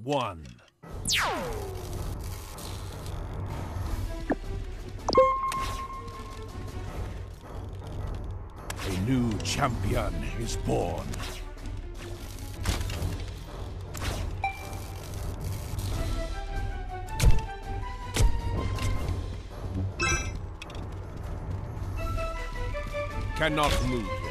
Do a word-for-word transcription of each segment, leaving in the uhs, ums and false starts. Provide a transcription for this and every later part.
one. A new champion is born. Cannot move there.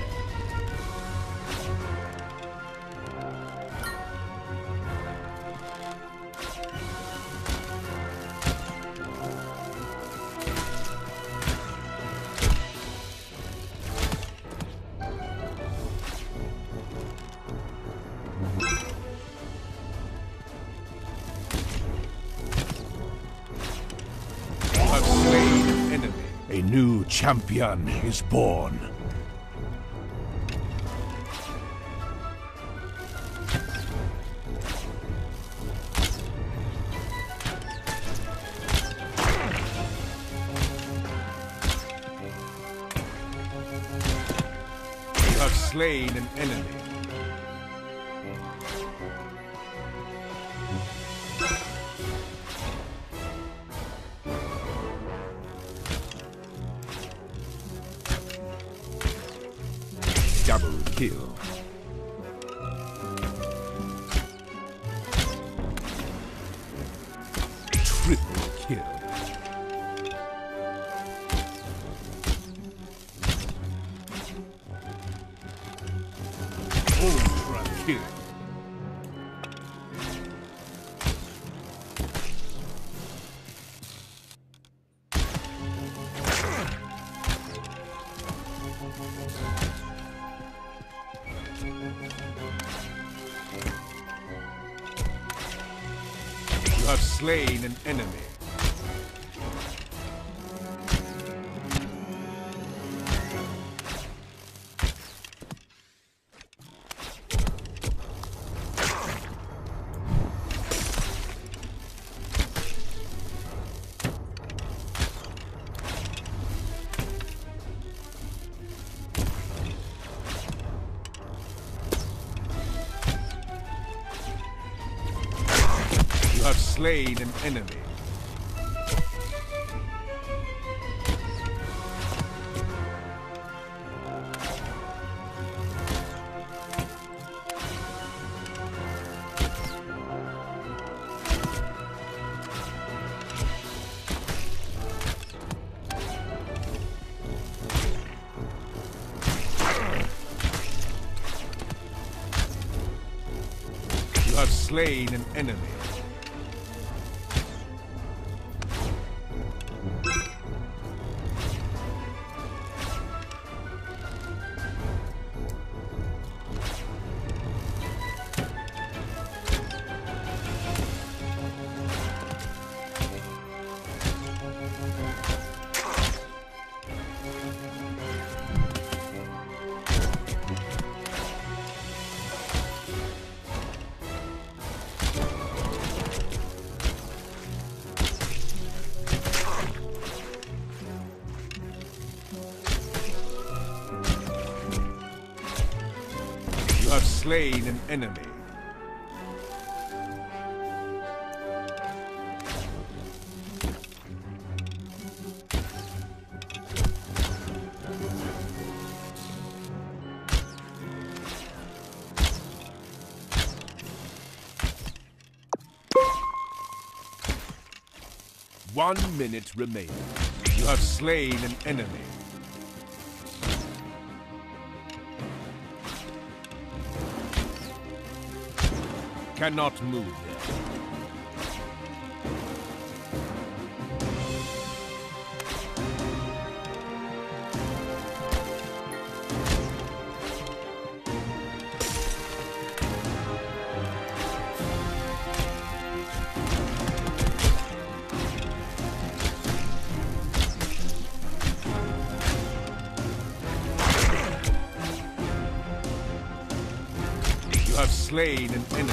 Have slain an enemy. A new champion is born. Have slain an enemy. Double kill. Triple kill. Ultra kill. You have slain an enemy. You have slain an enemy. You have slain an enemy. You have slain an enemy. One minute remaining. You have slain an enemy. Cannot move there. You have slain an enemy.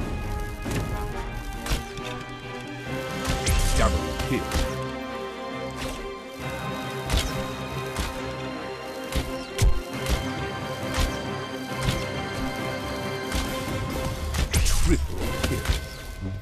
Double kill. Triple kill.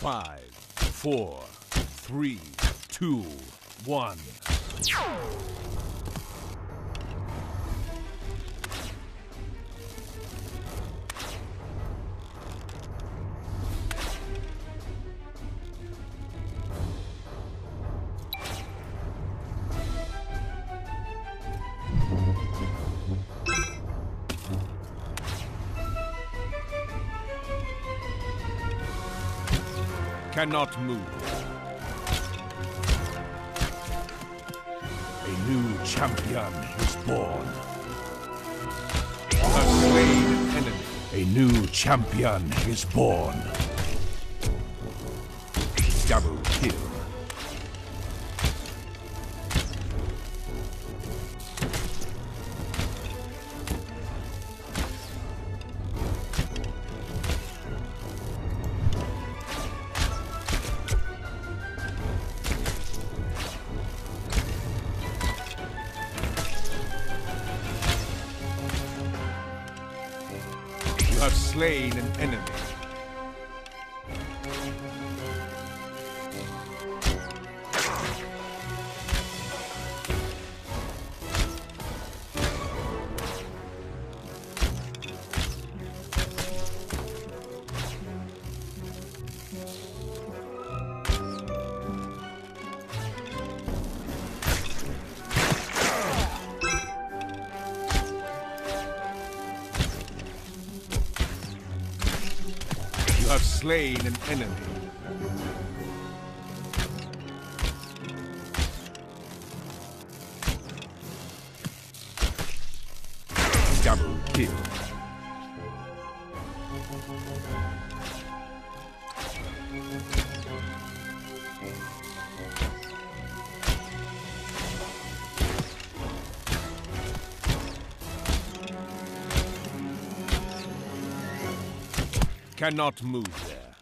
Five, four, three, two, one. Cannot move. A new champion is born. A slain enemy. A new champion is born. Double kill. You have slain an enemy. You have slain an enemy. Double kill. Cannot move there.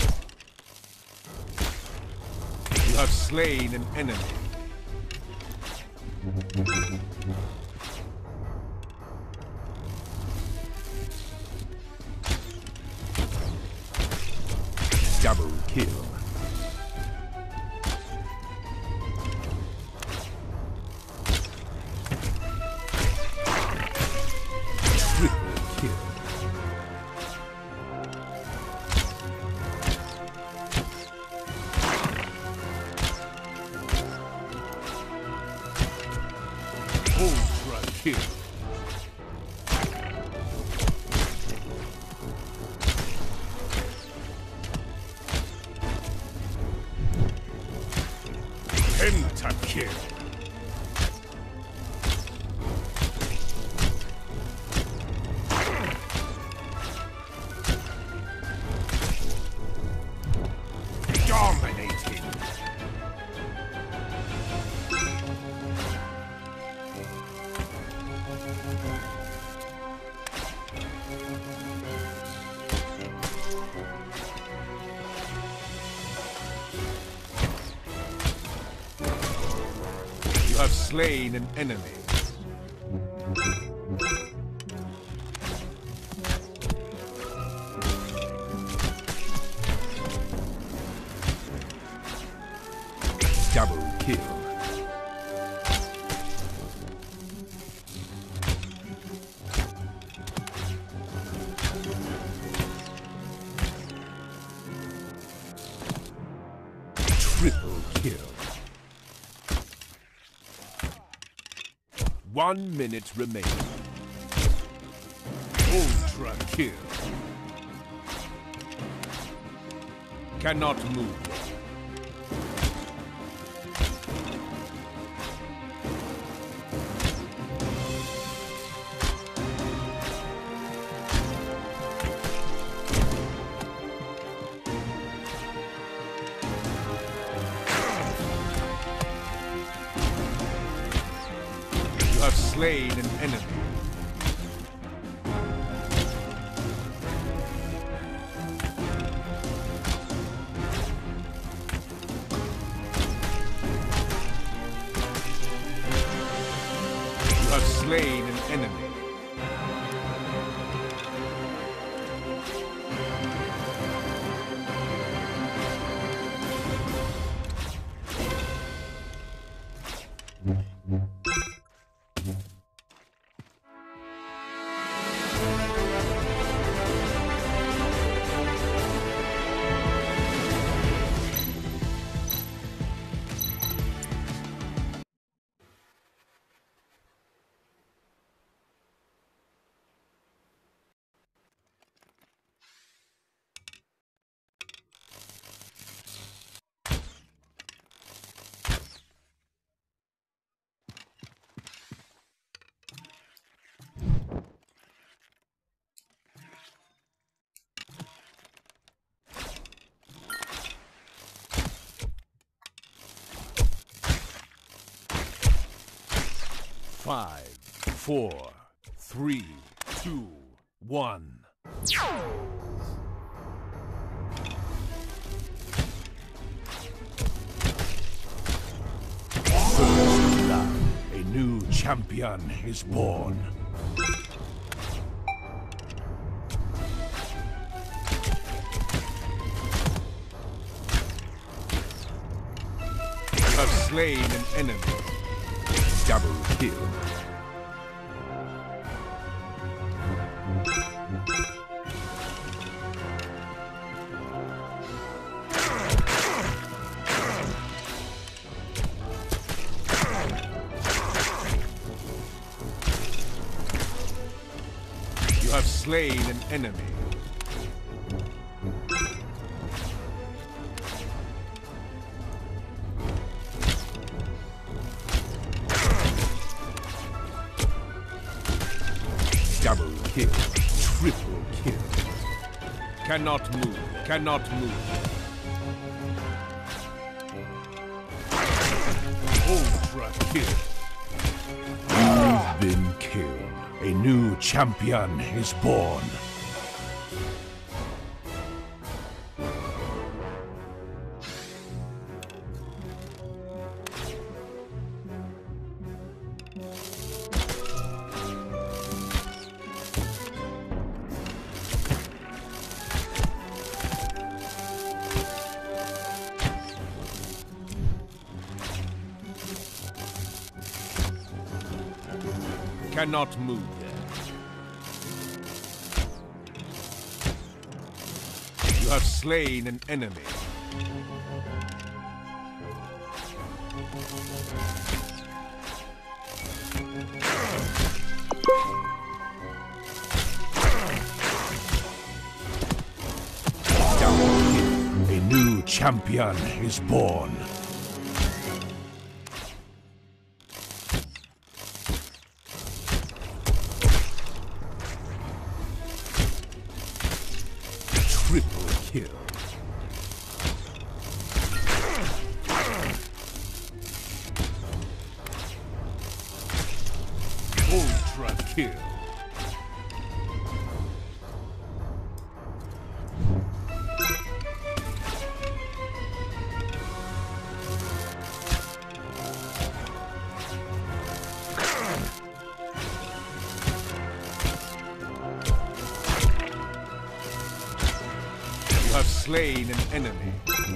You have slain an enemy. Double kill. Triple kill. Ultra kill. Pentakill. Dominating. You have slain an enemy. Double kill. Triple kill. One minute remaining. Ultra kill. Cannot move. You have slain an enemy. You have slain an enemy. Five, four, three, two, one. First blood, a new champion is born. You have slain an enemy. Double kill. You have slain an enemy. Double kill, triple kill. Cannot move, cannot move. Ultra kill. You've been killed. A new champion is born. Cannot move there. You have slain an enemy. A new champion is born. Triple kill. Ultra kill. You have slain an enemy.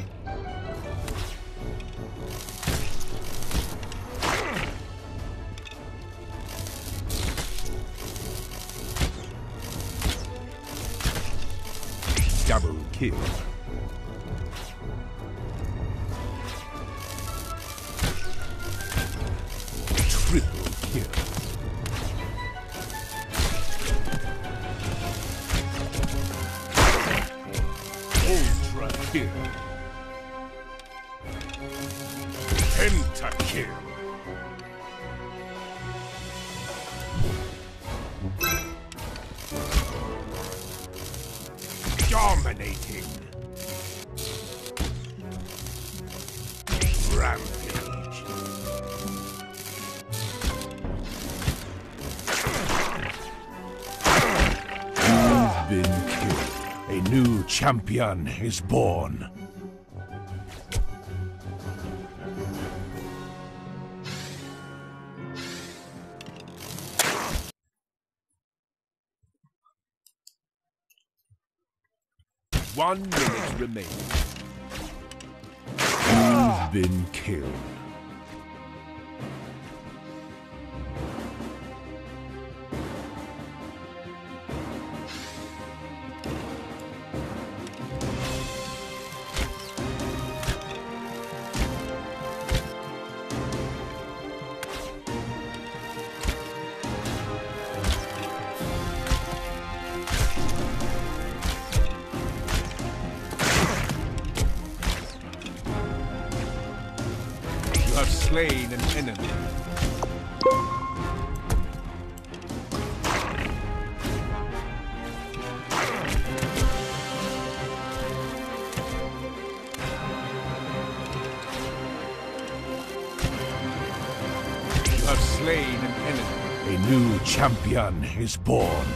Double kill. Triple kill. Ultra kill. Pentakill. Dominating. Rampage. You've been killed. A new champion is born. One minute remaining. You've been killed. You have slain an enemy. You have slain an enemy. A new champion is born.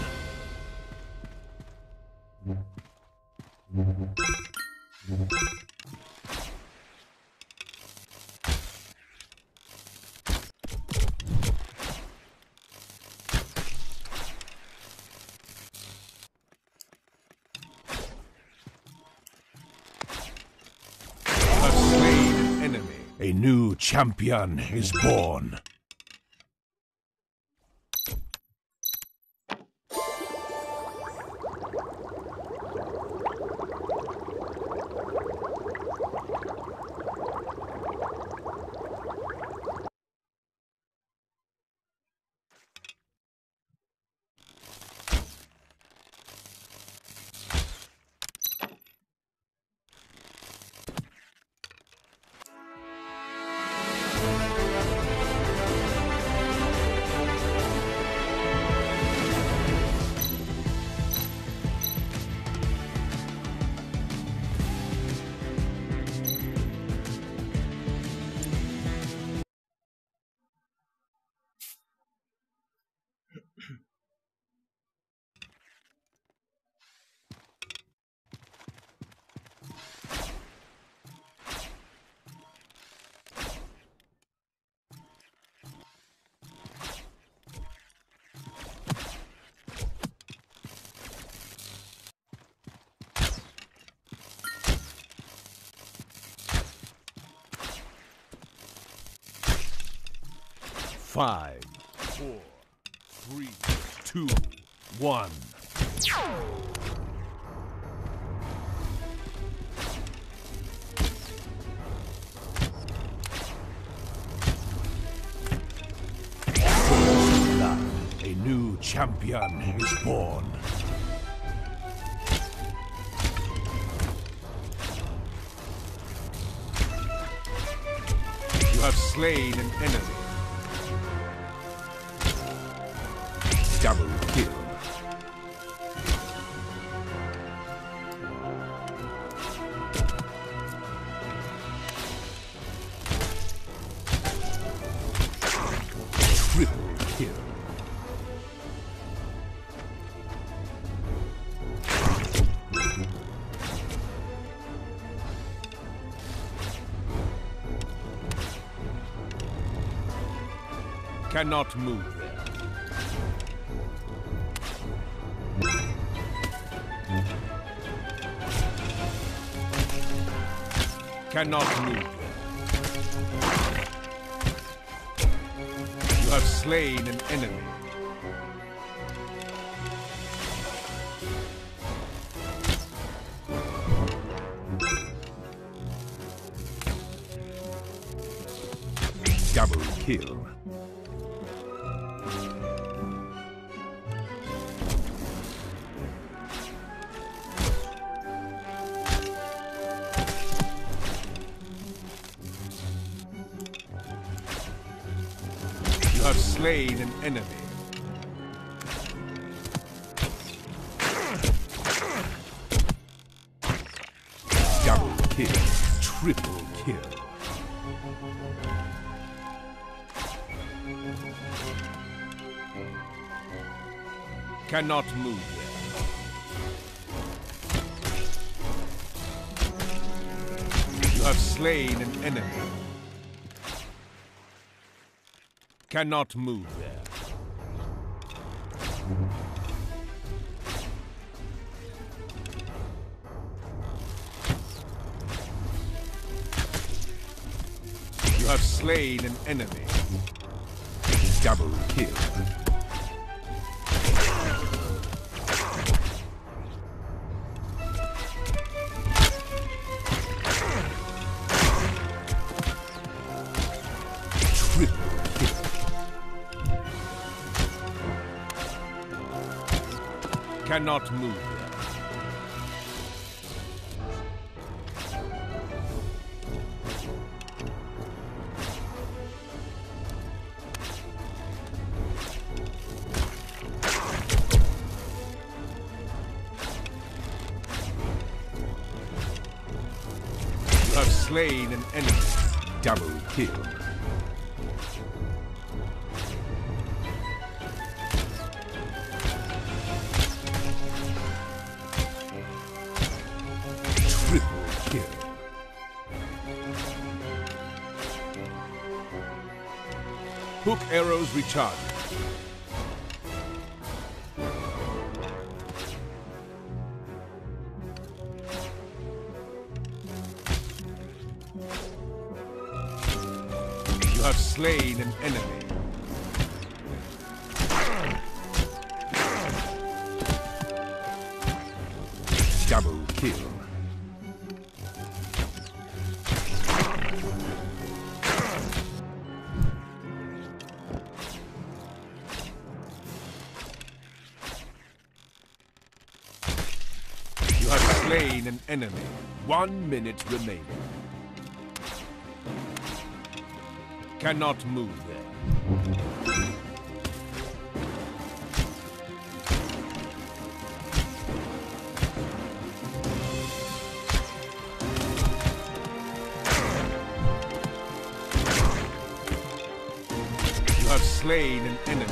A new champion is born. Five, four, three, two, one. A new champion is born. You have slain an enemy. Double kill. Triple kill. Cannot move there. Cannot move. You have slain an enemy. Double kill. You have slain an enemy. Double kill. Triple kill. Cannot move there. You have slain an enemy. Cannot move there. You have slain an enemy. Double kill. Cannot move there. You have slain an enemy. Double kill. Hook arrows recharge. You have slain an enemy. Double kill. You have slain an enemy. One minute remaining. Cannot move there. You have slain an enemy.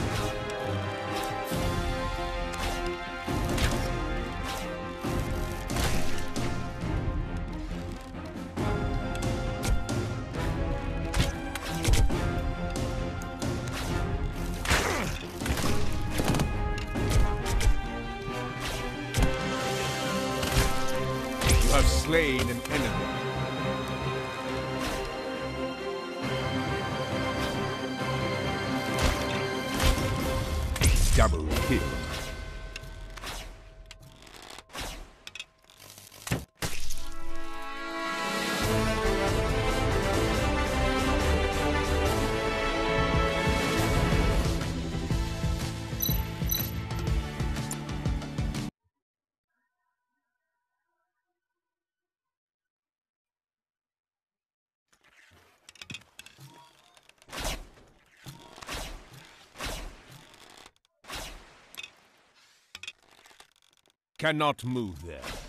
You have slain an enemy. Double kill. Cannot move there.